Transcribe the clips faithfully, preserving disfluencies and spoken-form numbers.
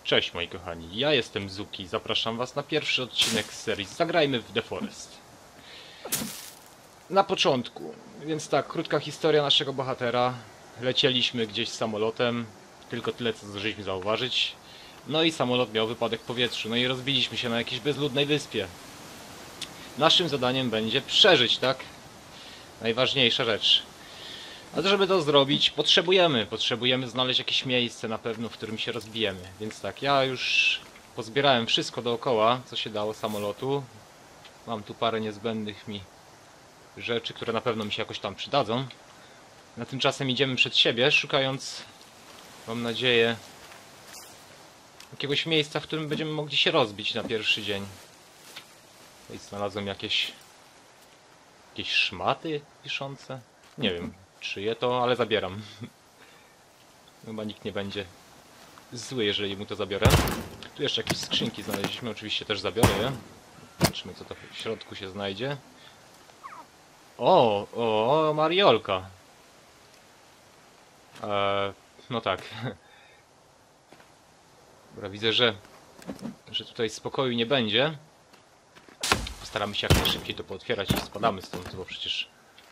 Cześć moi kochani, ja jestem Zuki, zapraszam was na pierwszy odcinek z serii Zagrajmy w The Forest. Na początku, więc tak, krótka historia naszego bohatera. Lecieliśmy gdzieś samolotem, tylko tyle co zdążyliśmy zauważyć. No i samolot miał wypadek w powietrzu, no i rozbiliśmy się na jakiejś bezludnej wyspie. Naszym zadaniem będzie przeżyć, tak? Najważniejsza rzecz. A żeby to zrobić, potrzebujemy, potrzebujemy znaleźć jakieś miejsce na pewno, w którym się rozbijemy. Więc tak, ja już pozbierałem wszystko dookoła, co się dało samolotu. Mam tu parę niezbędnych mi rzeczy, które na pewno mi się jakoś tam przydadzą. Na tymczasem idziemy przed siebie, szukając, mam nadzieję, jakiegoś miejsca, w którym będziemy mogli się rozbić na pierwszy dzień. Tutaj znalazłem jakieś, jakieś szmaty wiszące. Nie wiem, czyje to, ale zabieram. Chyba nikt nie będzie zły, jeżeli mu to zabiorę. Tu jeszcze jakieś skrzynki znaleźliśmy, oczywiście też zabiorę je. Zobaczmy, co to w środku się znajdzie. O, o, Mariolka. Eee, no tak. Dobra, widzę, że, że tutaj spokoju nie będzie. Postaramy się jak najszybciej to pootwierać i spadamy stąd, bo przecież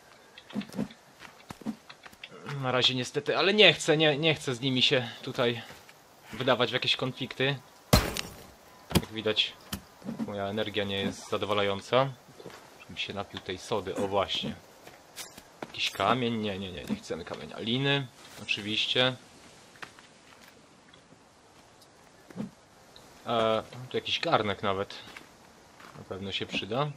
na razie niestety, ale nie chcę, nie, nie chcę z nimi się tutaj wydawać w jakieś konflikty. Jak widać, moja energia nie jest zadowalająca. Żebym się napił tej sody, o właśnie. Jakiś kamień? Nie, nie, nie, nie chcemy kamienia. Liny, oczywiście. Eee, tu jakiś garnek nawet. Na pewno się przyda.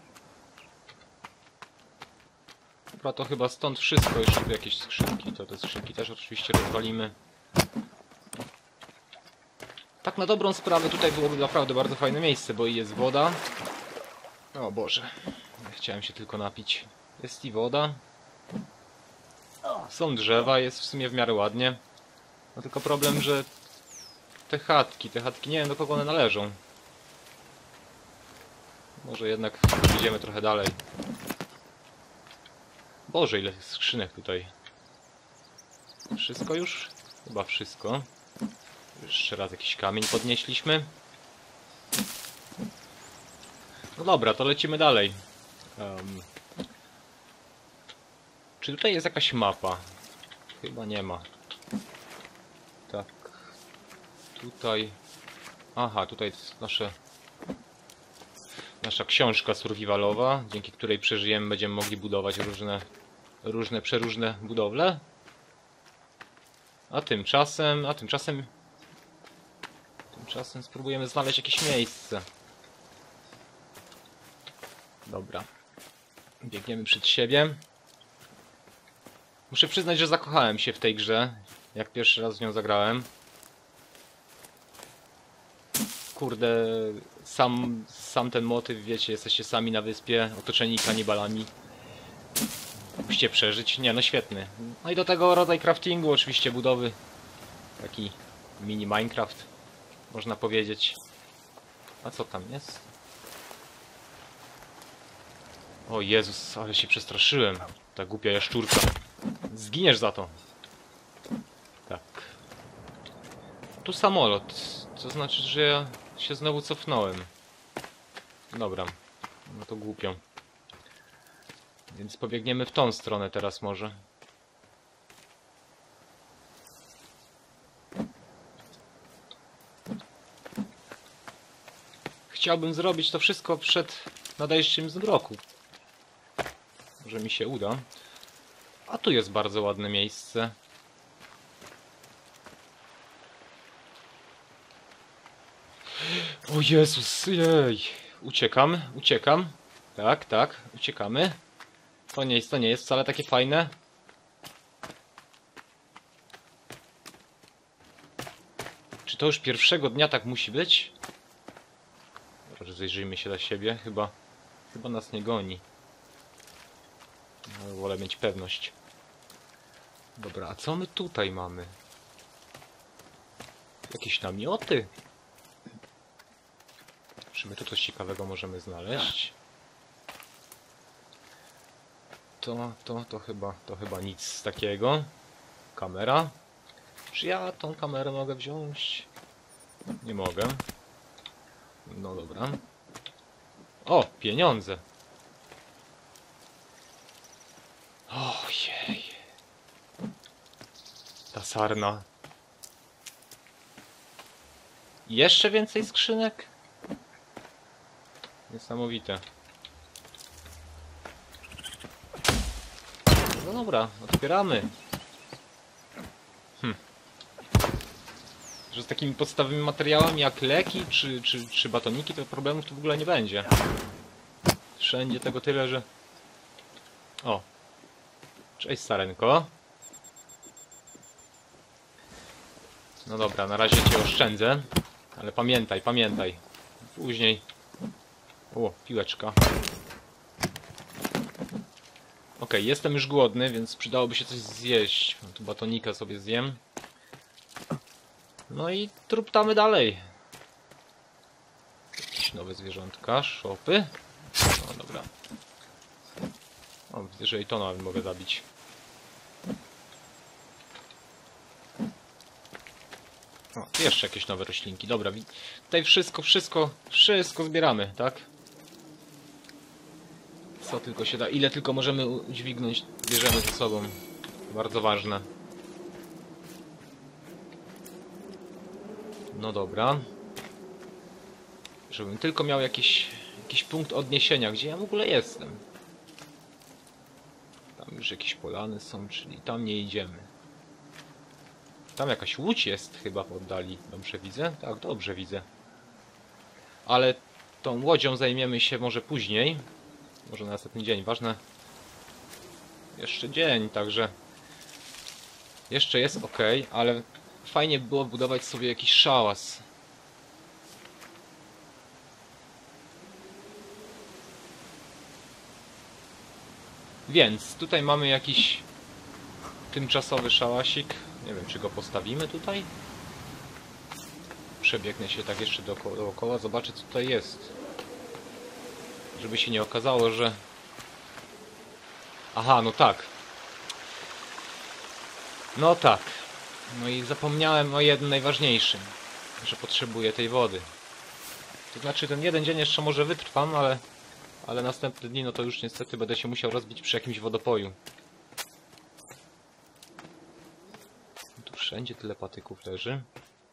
Dobra, to chyba stąd wszystko. Jeszcze tu jakieś skrzynki. To te skrzynki też oczywiście rozwalimy. Tak na dobrą sprawę tutaj byłoby naprawdę bardzo fajne miejsce, bo i jest woda. O Boże. Chciałem się tylko napić. Jest i woda. Są drzewa, jest w sumie w miarę ładnie. No tylko problem, że te chatki, te chatki nie wiem do kogo one należą. Może jednak idziemy trochę dalej. Boże, ile skrzynek tutaj. Wszystko już? Chyba wszystko. Jeszcze raz jakiś kamień podnieśliśmy. No dobra, to lecimy dalej. Um, czy tutaj jest jakaś mapa? Chyba nie ma. Tak. Tutaj... Aha, tutaj jest nasze... Nasza książka survivalowa, dzięki której przeżyjemy, będziemy mogli budować różne, różne, przeróżne budowle. A tymczasem, a tymczasem, tymczasem spróbujemy znaleźć jakieś miejsce. Dobra. Biegniemy przed siebie. Muszę przyznać, że zakochałem się w tej grze, jak pierwszy raz w nią zagrałem. Kurde, sam, sam ten motyw, wiecie, jesteście sami na wyspie, otoczeni kanibalami. Musicie przeżyć. Nie, no świetny. No i do tego rodzaj craftingu, oczywiście budowy. Taki mini Minecraft, można powiedzieć. A co tam jest? O Jezus, ale się przestraszyłem. Ta głupia jaszczurka. Zginiesz za to. Tak. Tu samolot. To znaczy, że ja się znowu cofnąłem. Dobra. No to głupio. Więc pobiegniemy w tą stronę teraz może. Chciałbym zrobić to wszystko przed nadejściem zmroku. Może mi się uda. A tu jest bardzo ładne miejsce. O Jezus, jej. Uciekam, uciekam. Tak, tak, uciekamy. To nie jest, to nie jest wcale takie fajne. Czy to już pierwszego dnia tak musi być? Może zajrzyjmy się dla siebie. Chyba, chyba nas nie goni. Ale wolę mieć pewność. Dobra, a co my tutaj mamy? Jakieś namioty? Czy my tu coś ciekawego możemy znaleźć? To, to, to chyba, to chyba nic takiego. Kamera. Czy ja tą kamerę mogę wziąć? Nie mogę. No dobra. O, pieniądze. Ojej. Ta sarna. Jeszcze więcej skrzynek? Niesamowite. No dobra, otwieramy. Hm. Że z takimi podstawowymi materiałami jak leki czy, czy, czy batoniki to problemów tu w ogóle nie będzie. Wszędzie tego tyle, że... O. Cześć sarenko. No dobra, na razie cię oszczędzę. Ale pamiętaj, pamiętaj. Później... O, piłeczka. Ok, jestem już głodny, więc przydałoby się coś zjeść. No, tu batonika sobie zjem. No i truptamy dalej. Jakieś nowe zwierzątka, szopy. No dobra. O, widzę, że i to nawet mogę zabić. O, tu jeszcze jakieś nowe roślinki. Dobra, tutaj wszystko, wszystko, wszystko zbieramy, tak? Co tylko się da. Ile tylko możemy udźwignąć, bierzemy ze sobą. Bardzo ważne. No dobra. Żebym tylko miał jakiś, jakiś punkt odniesienia, gdzie ja w ogóle jestem. Tam już jakieś polany są, czyli tam nie idziemy. Tam jakaś łódź jest chyba w oddali. Dobrze widzę? Tak, dobrze widzę. Ale tą łodzią zajmiemy się może później. Może na następny dzień. Ważne. Jeszcze dzień, także... Jeszcze jest ok, ale fajnie by było budować sobie jakiś szałas. Więc tutaj mamy jakiś tymczasowy szałasik. Nie wiem, czy go postawimy tutaj. Przebiegnę się tak jeszcze dookoła, dookoła. Zobaczę, co tutaj jest. Żeby się nie okazało, że... Aha, no tak. No tak. No i zapomniałem o jednym najważniejszym. Że potrzebuję tej wody. To znaczy, ten jeden dzień jeszcze może wytrwam, ale... Ale następne dni, no to już niestety będę się musiał rozbić przy jakimś wodopoju. Tu wszędzie tyle patyków leży.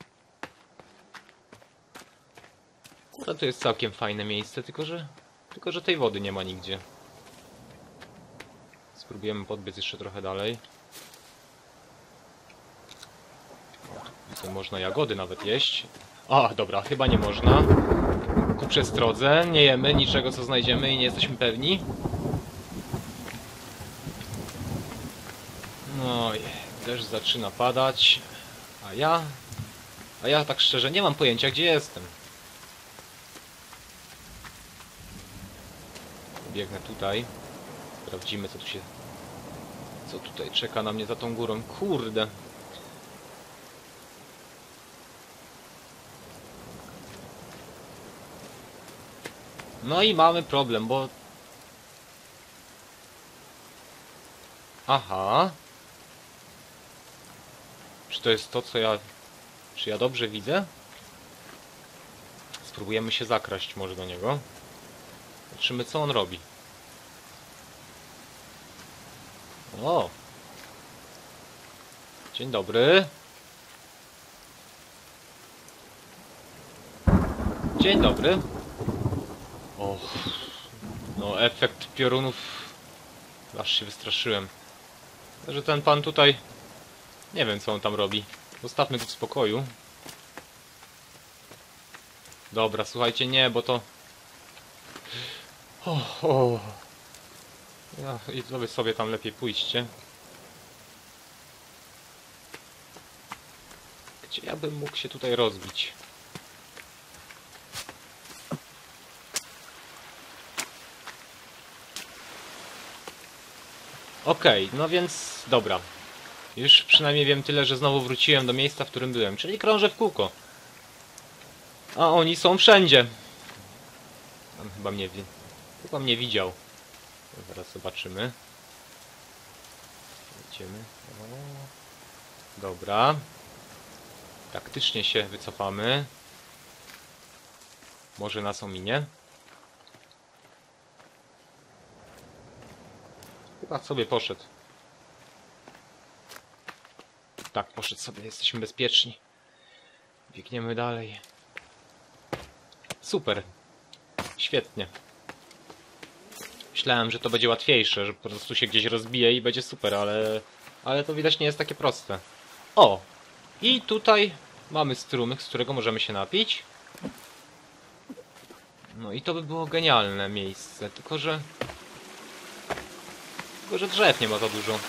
Kurde, to jest całkiem fajne miejsce, tylko że... Tylko że tej wody nie ma nigdzie. Spróbujemy podbiec jeszcze trochę dalej. Tu można jagody nawet jeść. A, dobra, chyba nie można. Ku przestrodze, nie jemy niczego, co znajdziemy i nie jesteśmy pewni. No i deszcz zaczyna padać. A ja... A ja tak szczerze nie mam pojęcia, gdzie jestem. Biegnę tutaj. Sprawdzimy, co tu się... Co tutaj czeka na mnie za tą górą. Kurde. No i mamy problem, bo... Aha. Czy to jest to, co ja... Czy ja dobrze widzę? Spróbujemy się zakraść może do niego. Zobaczymy, co on robi. O! Dzień dobry. Dzień dobry. O, no efekt piorunów. Aż się wystraszyłem. Że ten pan tutaj... Nie wiem, co on tam robi. Zostawmy go w spokoju. Dobra, słuchajcie, nie, bo to... O, o. Ja, i wy sobie tam lepiej pójście. Gdzie ja bym mógł się tutaj rozbić? Okej, okay, no więc dobra. Już przynajmniej wiem tyle, że znowu wróciłem do miejsca, w którym byłem, czyli krążę w kółko. A oni są wszędzie. On chyba mnie, chyba mnie widział. Zaraz zobaczymy. Idziemy. O. Dobra. Taktycznie się wycofamy. Może nas ominie? Chyba sobie poszedł. Tak, poszedł sobie, jesteśmy bezpieczni. Biegniemy dalej. Super. Świetnie. Myślałem, że to będzie łatwiejsze, że po prostu się gdzieś rozbije i będzie super, ale... Ale to widać nie jest takie proste. O! I tutaj mamy strumyk, z którego możemy się napić. No i to by było genialne miejsce, tylko że... Tylko że drzew nie ma za dużo.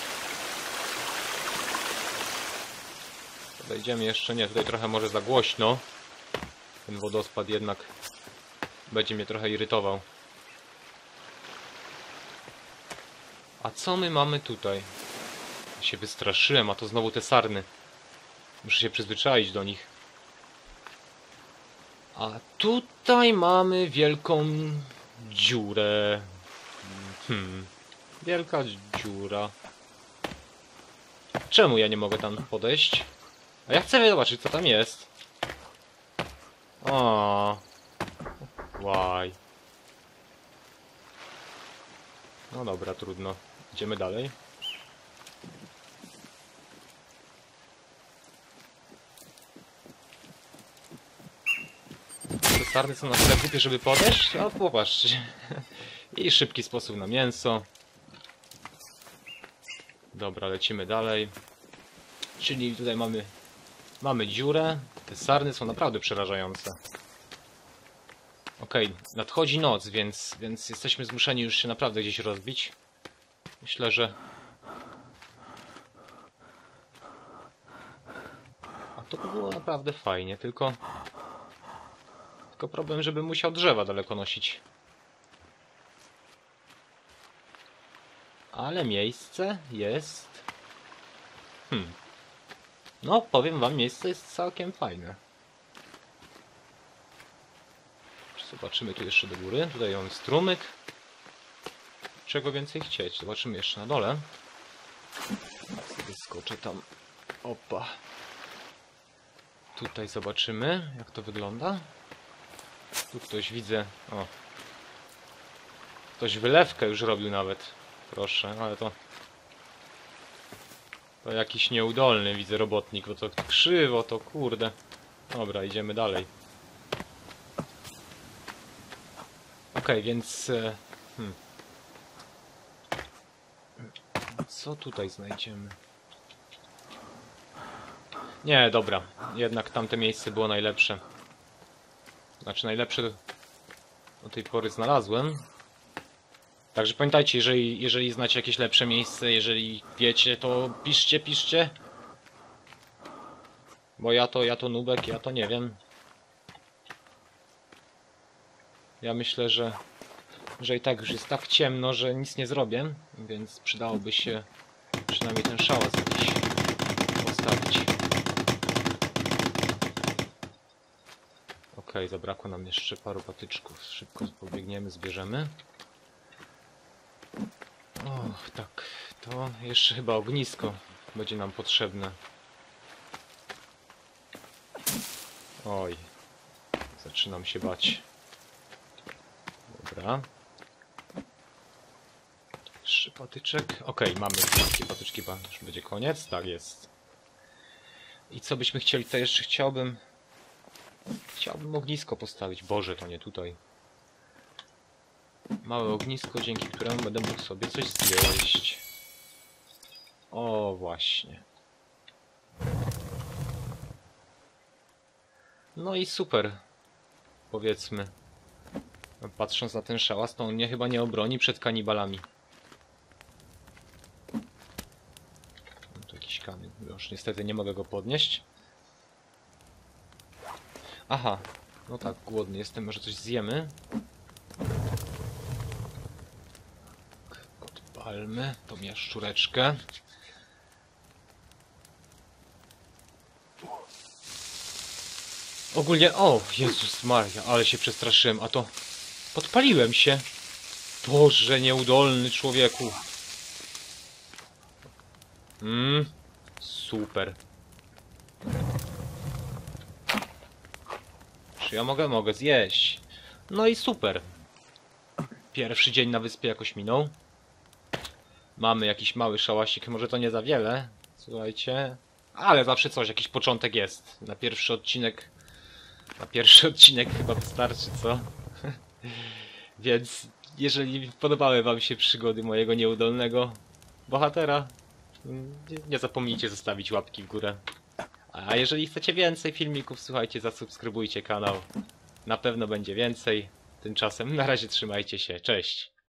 Podejdziemy jeszcze, nie, tutaj trochę może za głośno. Ten wodospad jednak będzie mnie trochę irytował. A co my mamy tutaj? Ja się wystraszyłem, a to znowu te sarny. Muszę się przyzwyczaić do nich. A tutaj mamy wielką dziurę. Hmm. Wielka dziura. Czemu ja nie mogę tam podejść? A ja chcę zobaczyć, co tam jest. O, Łaj. No dobra, trudno. Idziemy dalej. Te sarny są na tyle głupie, żeby podejść? A popatrzcie. I szybki sposób na mięso. Dobra, lecimy dalej. Czyli tutaj mamy mamy dziurę. Te sarny są naprawdę przerażające. Okej, nadchodzi noc, więc, więc jesteśmy zmuszeni już się naprawdę gdzieś rozbić. Myślę, że... A to by było naprawdę fajnie, tylko... Tylko problem, żebym musiał drzewa daleko nosić. Ale miejsce jest... Hmm. No, powiem wam, miejsce jest całkiem fajne. Zobaczymy tu jeszcze do góry. Tutaj mamy strumyk. Czego więcej chcieć? Zobaczymy jeszcze na dole. Tak sobie skoczę tam. Opa. Tutaj zobaczymy, jak to wygląda. Tu ktoś widzę... O. Ktoś wylewkę już robił nawet. Proszę, ale to... To jakiś nieudolny, widzę, robotnik. Bo to krzywo, to kurde. Dobra, idziemy dalej. Okej, okay, więc... Hmm. Co tutaj znajdziemy? Nie, dobra. Jednak tamte miejsce było najlepsze. Znaczy najlepsze do tej pory znalazłem. Także pamiętajcie, jeżeli, jeżeli znacie jakieś lepsze miejsce, jeżeli wiecie, to piszcie, piszcie. Bo ja to, ja to nubek, ja to nie wiem. Ja myślę, że, że i tak już jest tak ciemno, że nic nie zrobię, więc przydałoby się przynajmniej ten szałas jakiś postawić. Okej, okay, zabrakło nam jeszcze paru patyczków. Szybko pobiegniemy, zbierzemy. Och, tak, to jeszcze chyba ognisko będzie nam potrzebne. Oj, zaczynam się bać. Dobra. Trzy patyczek. Okej, okay, mamy wszystkie patyczki, już będzie koniec. Tak jest. I co byśmy chcieli? To jeszcze chciałbym... Chciałbym ognisko postawić. Boże, to nie tutaj. Małe ognisko, dzięki któremu będę mógł sobie coś zjeść. O, właśnie. No i super. Powiedzmy. Patrząc na ten szałas, to on mnie chyba nie obroni przed kanibalami. No tu jakiś kamień. Już niestety nie mogę go podnieść. Aha. No tak, głodny jestem. Może coś zjemy? Podpalmy tą jaszczureczkę. Ogólnie... O! Jezus Maria, ale się przestraszyłem. A to... Podpaliłem się. Boże, nieudolny człowieku. Mmm. Super. Czy ja mogę? Mogę zjeść. No i super. Pierwszy dzień na wyspie jakoś minął. Mamy jakiś mały szałasik, może to nie za wiele, słuchajcie. Ale zawsze coś, jakiś początek jest. Na pierwszy odcinek... Na pierwszy odcinek chyba wystarczy, co? Więc jeżeli podobały wam się przygody mojego nieudolnego bohatera, nie, nie zapomnijcie zostawić łapki w górę. A jeżeli chcecie więcej filmików, słuchajcie, zasubskrybujcie kanał. Na pewno będzie więcej. Tymczasem na razie trzymajcie się, cześć!